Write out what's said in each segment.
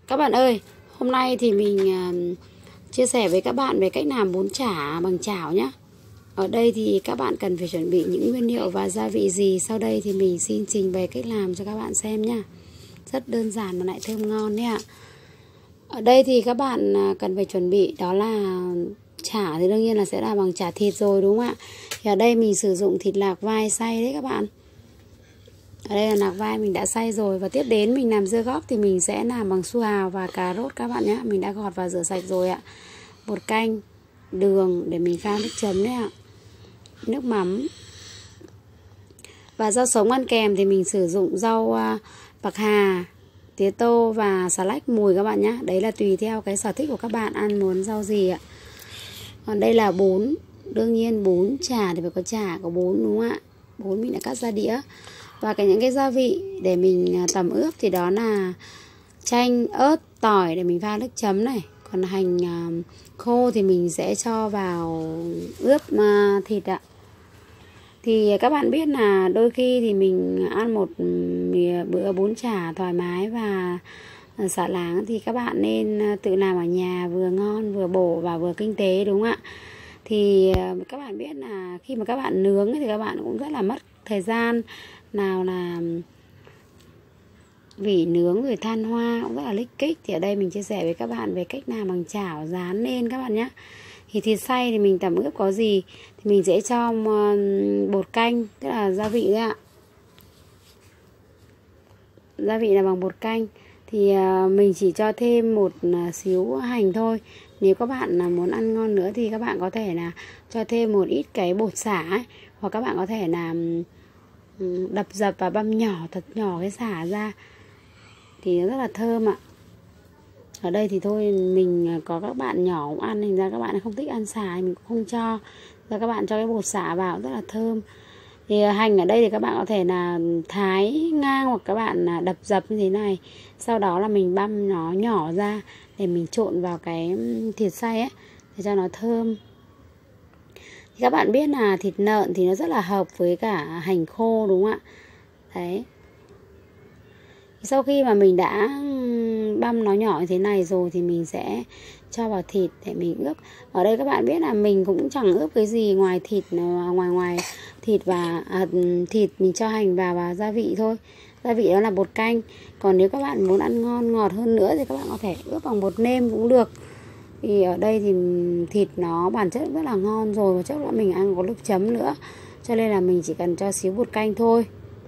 Các bạn ơi, hôm nay thì mình chia sẻ với các bạn về cách làm bún chả bằng chảo nhé. Ở đây thì các bạn cần phải chuẩn bị những nguyên liệu và gia vị gì. Sau đây thì mình xin trình bày cách làm cho các bạn xem nhé. Rất đơn giản mà lại thơm ngon đấy ạ. Ở đây thì các bạn cần phải chuẩn bị đó là chả thì đương nhiên là sẽ là bằng chả thịt rồi, đúng không ạ? Thì ở đây mình sử dụng thịt lạc vai xay đấy các bạn. Ở đây là lạc vai mình đã xay rồi. Và tiếp đến mình làm dưa góp thì mình sẽ làm bằng su hào và cà rốt các bạn nhé. Mình đã gọt và rửa sạch rồi ạ. Bột canh, đường để mình pha nước chấm đấy ạ. Nước mắm. Và rau sống ăn kèm thì mình sử dụng rau bạc hà, tía tô và xà lách mùi các bạn nhé. Đấy là tùy theo cái sở thích của các bạn ăn muốn rau gì ạ. Còn đây là bún. Đương nhiên bún chả thì phải có chả, có bún đúng không ạ. Bún mình đã cắt ra đĩa. Và những cái gia vị để mình tẩm ướp thì đó là chanh, ớt, tỏi để mình pha nước chấm này. Còn hành khô thì mình sẽ cho vào ướp thịt ạ. Thì các bạn biết là đôi khi thì mình ăn một bữa bún chả thoải mái và xả láng thì các bạn nên tự làm ở nhà, vừa ngon, vừa bổ và vừa kinh tế, đúng không ạ? Thì các bạn biết là khi mà các bạn nướng thì các bạn cũng rất là mất thời gian. Nào là vỉ nướng rồi than hoa cũng rất là lích kích. Thì ở đây mình chia sẻ với các bạn về cách làm bằng chảo rán lên các bạn nhé. Thì thịt xay thì mình tẩm ướp có gì thì mình sẽ cho bột canh, tức là gia vị đấy ạ. Gia vị là bằng bột canh. Thì mình chỉ cho thêm một xíu hành thôi. Nếu các bạn muốn ăn ngon nữa thì các bạn có thể là cho thêm một ít cái bột sả ấy. Hoặc các bạn có thể là đập dập và băm nhỏ, thật nhỏ cái sả ra thì nó rất là thơm ạ. Ở đây thì thôi mình có các bạn nhỏ cũng ăn, thành ra các bạn không thích ăn sả thì mình cũng không cho. Và các bạn cho cái bột sả vào rất là thơm. Thì hành ở đây thì các bạn có thể là thái ngang hoặc các bạn đập dập như thế này. Sau đó là mình băm nó nhỏ ra để mình trộn vào cái thịt xay ấy để cho nó thơm. Thì các bạn biết là thịt lợn thì nó rất là hợp với cả hành khô, đúng không ạ? Đấy. Sau khi mà mình đã băm nó nhỏ như thế này rồi thì mình sẽ cho vào thịt để mình ướp. Ở đây các bạn biết là mình cũng chẳng ướp cái gì ngoài thịt, ngoài thịt và thịt mình cho hành vào và gia vị thôi. Gia vị đó là bột canh. Còn nếu các bạn muốn ăn ngon ngọt hơn nữa thì các bạn có thể ướp bằng bột nêm cũng được. Thì ở đây thì thịt nó bản chất rất là ngon rồi, và chắc là mình ăn có nước chấm nữa, cho nên là mình chỉ cần cho xíu bột canh thôi.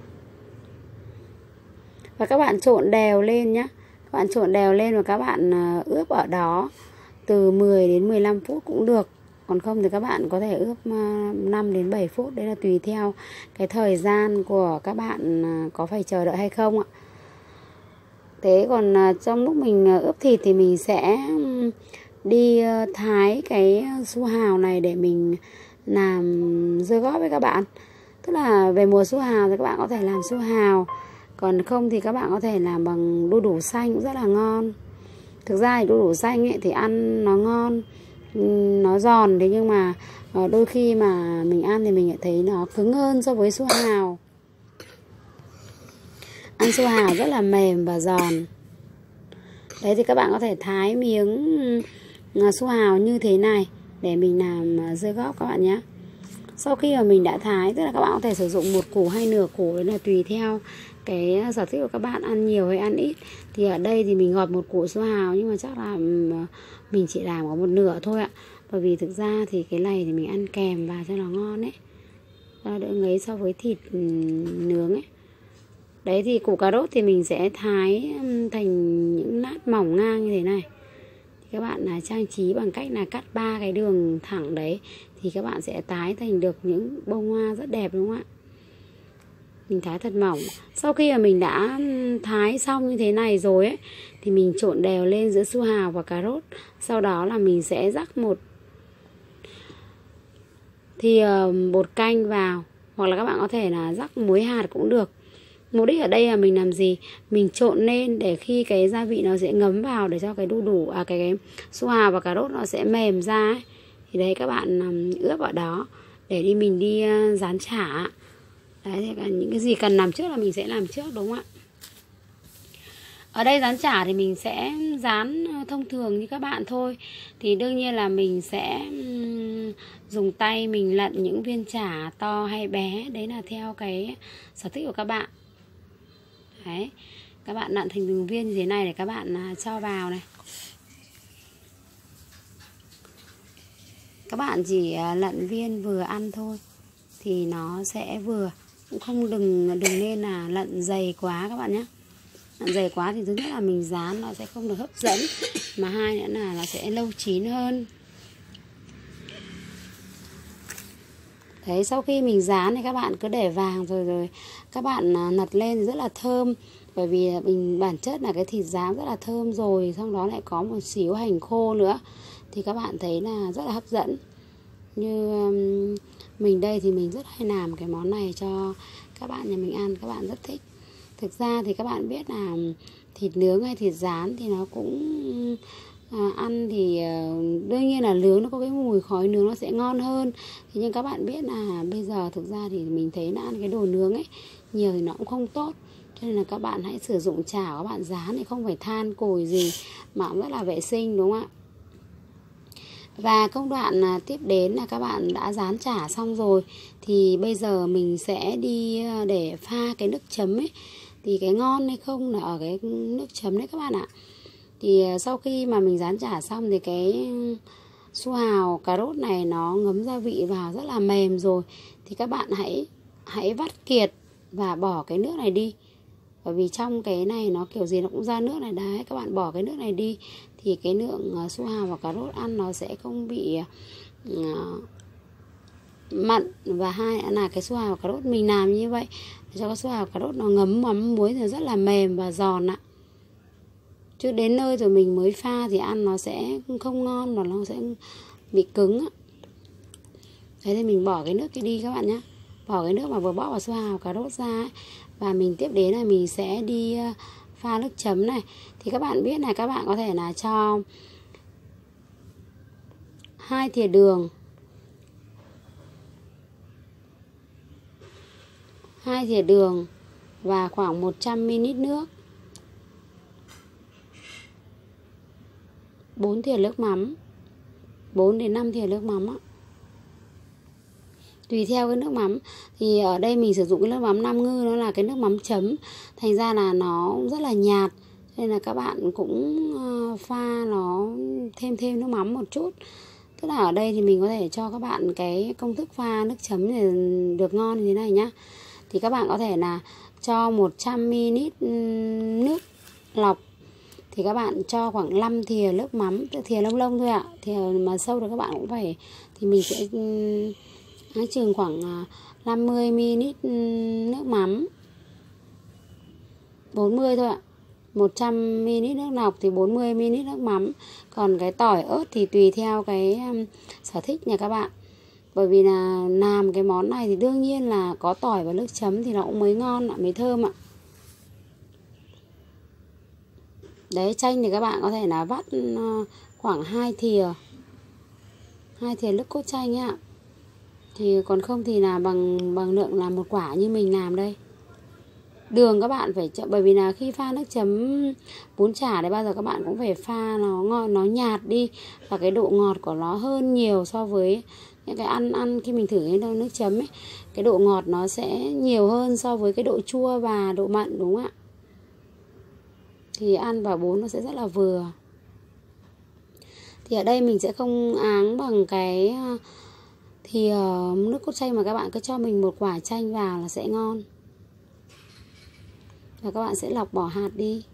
Và các bạn trộn đều lên nhé. Các bạn trộn đều lên và các bạn ướp ở đó từ 10 đến 15 phút cũng được. Còn không thì các bạn có thể ướp 5 đến 7 phút. Đấy là tùy theo cái thời gian của các bạn có phải chờ đợi hay không ạ. Thế còn trong lúc mình ướp thịt thì mình sẽ đi thái cái su hào này để mình làm dưa góp với các bạn. Tức là về mùa su hào thì các bạn có thể làm su hào. Còn không thì các bạn có thể làm bằng đu đủ xanh cũng rất là ngon. Thực ra thì đu đủ xanh ấy thì ăn nó ngon, nó giòn. Thế nhưng mà đôi khi mà mình ăn thì mình thấy nó cứng hơn so với su hào. Ăn su hào rất là mềm và giòn. Đấy thì các bạn có thể thái miếng su hào như thế này để mình làm dưa góp các bạn nhé. Sau khi mà mình đã thái, tức là các bạn có thể sử dụng một củ hay nửa củ, đấy là tùy theo cái sở thích của các bạn ăn nhiều hay ăn ít. Thì ở đây thì mình gọt một củ su hào, nhưng mà chắc là mình chỉ làm có một nửa thôi ạ. Bởi vì thực ra thì cái này thì mình ăn kèm vào cho nó ngon ấy, nó đỡ ngấy so với thịt nướng ấy. Đấy thì củ cà rốt thì mình sẽ thái thành những lát mỏng ngang như thế này. Thì các bạn trang trí bằng cách là cắt 3 cái đường thẳng đấy, thì các bạn sẽ thái thành được những bông hoa rất đẹp, đúng không ạ? Mình thái thật mỏng. Sau khi mà mình đã thái xong như thế này rồi ấy, thì mình trộn đều lên giữa su hào và cà rốt. Sau đó là mình sẽ rắc một thì bột canh vào, hoặc là các bạn có thể là rắc muối hạt cũng được. Mục đích ở đây là mình làm gì? Mình trộn lên để khi cái gia vị nó sẽ ngấm vào để cho cái đu đủ cái su hào và cà rốt nó sẽ mềm ra ấy. Thì đấy các bạn ướp ở đó để mình đi rán chả. Đấy thì những cái gì cần làm trước là mình sẽ làm trước, đúng không ạ? Ở đây rán chả thì mình sẽ rán thông thường như các bạn thôi. Thì đương nhiên là mình sẽ dùng tay mình lận những viên chả to hay bé. Đấy là theo cái sở thích của các bạn. Đấy, các bạn lận thành từng viên như thế này để các bạn cho vào này. Các bạn chỉ lận viên vừa ăn thôi thì nó sẽ vừa, cũng không đừng nên là lận dày quá các bạn nhé. Lận dày quá thì thứ nhất là mình rán nó sẽ không được hấp dẫn, mà hai nữa là nó sẽ lâu chín hơn. Đấy, sau khi mình rán thì các bạn cứ để vàng rồi các bạn nật lên rất là thơm. Bởi vì mình bản chất là cái thịt rán rất là thơm rồi, xong đó lại có một xíu hành khô nữa thì các bạn thấy là rất là hấp dẫn. Như mình đây thì mình rất hay làm cái món này cho các bạn nhà mình ăn, các bạn rất thích. Thực ra thì các bạn biết là thịt nướng hay thịt rán thì nó cũng ăn thì đương nhiên là nướng nó có cái mùi khói nướng nó sẽ ngon hơn. Thế nhưng các bạn biết là bây giờ thực ra thì mình thấy là ăn cái đồ nướng ấy nhiều thì nó cũng không tốt. Cho nên là các bạn hãy sử dụng chảo các bạn rán thì không phải than củi gì mà cũng rất là vệ sinh, đúng không ạ? Và công đoạn tiếp đến là các bạn đã rán chả xong rồi thì bây giờ mình sẽ đi để pha cái nước chấm ấy. Thì cái ngon hay không là ở cái nước chấm đấy các bạn ạ. Thì sau khi mà mình rán chả xong thì cái su hào cà rốt này nó ngấm gia vị vào rất là mềm rồi. Thì các bạn hãy vắt kiệt và bỏ cái nước này đi. Bởi vì trong cái này nó kiểu gì nó cũng ra nước này đấy. Các bạn bỏ cái nước này đi thì cái lượng su hào và cà rốt ăn nó sẽ không bị mặn. Và hai là cái su hào cà rốt mình làm như vậy cho cái su hào cà rốt nó ngấm mắm muối rồi rất là mềm và giòn ạ. Chứ đến nơi rồi mình mới pha thì ăn nó sẽ không ngon và nó sẽ bị cứng á. Thế thì mình bỏ cái nước kia đi các bạn nhé. Bỏ cái nước mà vừa bỏ vào su hào cà rốt ra ấy. Và mình tiếp đến là mình sẽ đi pha nước chấm này. Thì các bạn biết này, các bạn có thể là cho 2 thìa đường, 2 thìa đường và khoảng 100 ml nước, 4 thìa nước mắm, 4 đến 5 thìa nước mắm á. Tùy theo cái nước mắm. Thì ở đây mình sử dụng cái nước mắm Nam Ngư, nó là cái nước mắm chấm. Thành ra là nó rất là nhạt. Nên là các bạn cũng pha nó thêm nước mắm một chút. Tức là ở đây thì mình có thể cho các bạn cái công thức pha nước chấm để được ngon như thế này nhá. Thì các bạn có thể là cho 100 ml nước lọc. Thì các bạn cho khoảng 5 thìa nước mắm, thìa lông lông thôi ạ. Thìa mà sâu thì các bạn cũng phải, thì mình sẽ chừng khoảng 50 ml nước mắm, 40 thôi ạ. 100 ml nước lọc thì 40 ml nước mắm. Còn cái tỏi ớt thì tùy theo cái sở thích nhà các bạn. Bởi vì là làm cái món này thì đương nhiên là có tỏi và nước chấm thì nó cũng mới ngon, mới thơm ạ. Đấy, chanh thì các bạn có thể là vắt khoảng 2 thìa nước cốt chanh ạ. Thì còn không thì là bằng lượng là một quả như mình làm đây. Đường các bạn phải chọn, bởi vì là khi pha nước chấm bún chả thì bao giờ các bạn cũng phải pha nó ngon, nó nhạt đi và cái độ ngọt của nó hơn nhiều so với những cái ăn khi mình thử cái nước chấm ấy. Cái độ ngọt nó sẽ nhiều hơn so với cái độ chua và độ mặn, đúng không ạ? Thì ăn vào bún nó sẽ rất là vừa. Thì ở đây mình sẽ không áng bằng cái thìa nước cốt chanh, mà các bạn cứ cho mình một quả chanh vào là sẽ ngon. Và các bạn sẽ lọc bỏ hạt đi.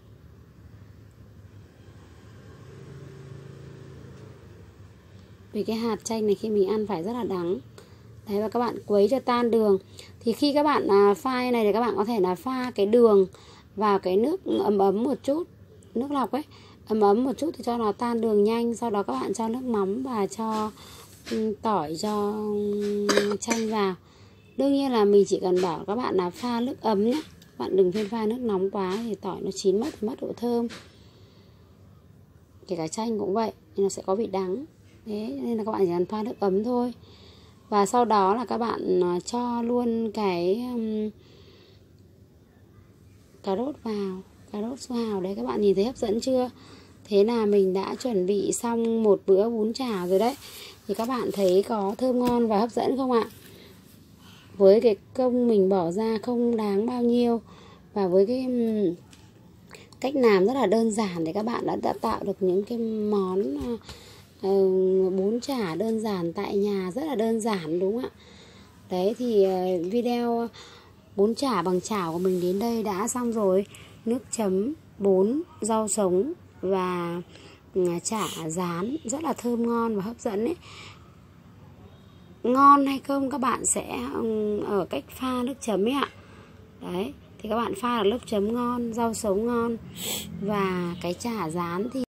Vì cái hạt chanh này khi mình ăn phải rất là đắng. Đấy, và các bạn quấy cho tan đường. Thì khi các bạn pha này thì các bạn có thể là pha cái đường vào cái nước ấm một chút, nước lọc ấy, ấm một chút thì cho nó tan đường nhanh. Sau đó các bạn cho nước mắm và cho tỏi, cho chanh vào. Đương nhiên là mình chỉ cần bảo các bạn là pha nước ấm nhé. Bạn đừng nên pha nước nóng quá thì tỏi nó chín mất thì mất độ thơm. Kể cả chanh cũng vậy, nên nó sẽ có vị đắng. Thế nên là các bạn chỉ cần pha nước ấm thôi. Và sau đó là các bạn cho luôn cái cà rốt vào. cà rốt su hào đấy, các bạn nhìn thấy hấp dẫn chưa? Thế là mình đã chuẩn bị xong một bữa bún chả rồi đấy. Thì các bạn thấy có thơm ngon và hấp dẫn không ạ? Với cái công mình bỏ ra không đáng bao nhiêu, và với cái cách làm rất là đơn giản thì các bạn đã tạo được những cái món bún chả đơn giản tại nhà, rất là đơn giản đúng không ạ? Đấy thì video bún chả bằng chảo của mình đến đây đã xong rồi. Nước chấm, bún, rau sống và chả rán rất là thơm ngon và hấp dẫn ấy. Ngon hay không các bạn sẽ ở cách pha nước chấm ấy ạ. Đấy, thì các bạn pha được nước chấm ngon, rau sống ngon và cái chả rán thì